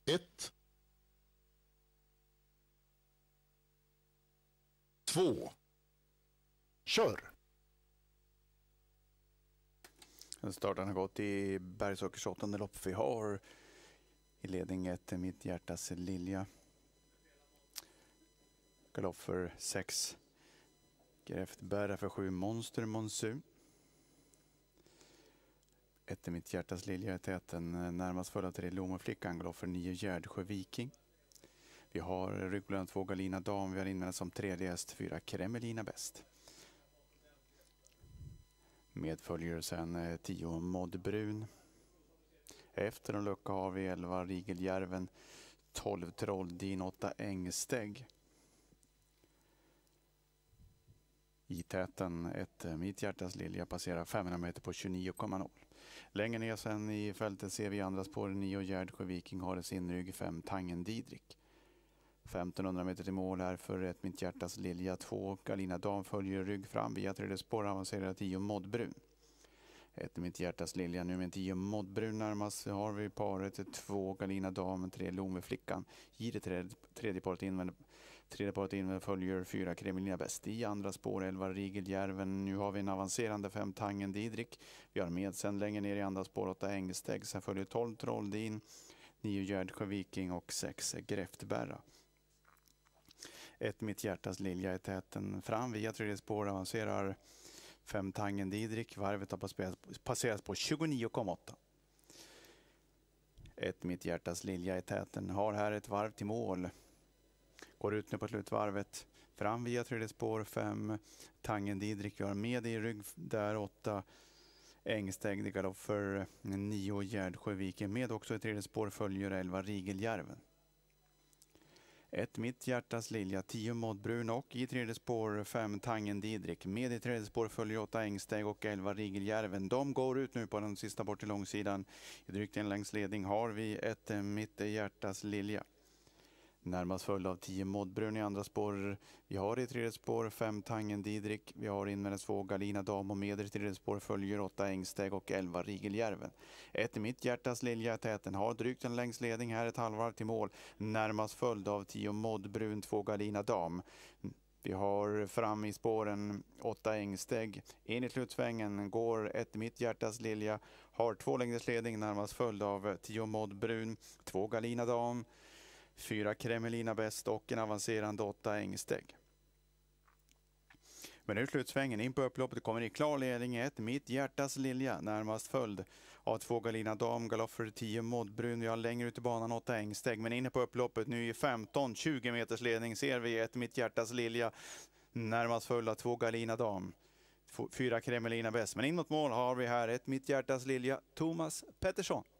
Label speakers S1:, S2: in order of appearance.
S1: 1, 2, kör!
S2: Starten har gått i Bergsåkers 8:e lopp. Vi har i ledning 1 Mitt hjärtas Lilja. Galopp för 6. Gräftbära för 7 Monster Monsun. 1 Mitt hjärtas Lilja i täten. Närmast följd av 3 Lommeflickan. Galopp för 9 Gärdsjö Viking. Vi har ryggbollen 2 Galina Dam. Vi har inmält som tredje häst 4 Kremelina Bäst. Medföljer sen 10 Moddbrun. Efter en lucka har vi 11 Rigeljärven, 12 Trolldin, 8 Ängsteg. I täten 1 Mitt hjärtas Lilja passerar 500 meter på 29,0. Längre ner sen i fältet ser vi andra spår 9 Gärdsjö Viking har i sin rygg 5 Tangen Didrik. 1500 meter till mål här för 1 Mitt hjärtas Lilja. 2 Galina Dam följer rygg fram via tredje spår avancerar 10 Moddbrun. 1 Mitt hjärtas Lilja nu med 10 Moddbrun närmast har vi paret 2 Galina Dam, 3 Lommeflickan. I det tredje paret invänd följer 4 Kremelina Bäst. I andra spår 11 Rigeljärven. Nu har vi en avancerande 5 Tangen Didrik. Vi har med sen längre ner i andra spår 8 Ängsteg. Sen följer 12 Trolldin, 9 Gärdsjö Viking och 6 Gräftbära. 1 Mitt hjärtas Lilja i täten fram via tredje spår avancerar 5 Tangen Didrik. Varvet har passerat på 29,8. 1 Mitt hjärtas Lilja i täten har här ett varv till mål. Går ut nu på slutvarvet. Fram via tredje spår 5 Tangen Didrik. Vi har med i rygg där 8 Ängsteg. Galopp för 9 Gärdsjö Viking. Med också i tredje spår följer 11 Rigeljärven. 1 Mitt hjärtas Lilja, 10 Moddbrun och i tredje spår 5 Tangen Didrik. Med i tredje spår följer 8 Ängsteg och 11 Rigeljärven. De går ut nu på den sista bort till långsidan. I drygt en längst ledning har vi 1 Mitt hjärtas Lilja. Närmast följd av 10 Moddbrun i andra spår. Vi har i tredje spår 5 Tangen Didrik. Vi har invänd 2 Galina Dam och med i tredje spår följer 8 Ängsteg och 11 Rigeljärven. 1 Mitt hjärtas Lilja i täten har drygt en längsledning här ett halvvarv till mål. Närmast följd av 10 Moddbrun, 2 Galina Dam. Vi har fram i spåren 8 Ängsteg. In i slutsvängen går 1 Mitt hjärtas Lilja. Har 2 längders ledning närmast följd av 10 Moddbrun, 2 Galina Dam. 4 Kremelina Bäst och en avancerande 8 Ängsteg. Men nu slutsvängen in på upploppet kommer i klar ledning 1 Mitt hjärtas Lilja. Närmast följd av 2 Galina Dam, galopp för 10 Moddbrun. Vi har längre ut i banan 8 Ängsteg. Men inne på upploppet nu i 15-20 meters ledning ser vi 1 Mitt hjärtas Lilja. Närmast följd av 2 Galina Dam. 4 Kremelina Bäst. Men in mot mål har vi här 1 Mitt hjärtas Lilja. Thomas Pettersson.